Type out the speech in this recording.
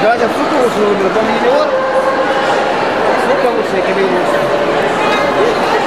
Gaza suka wasu da ban yi ne wa suka wuce kebe wasu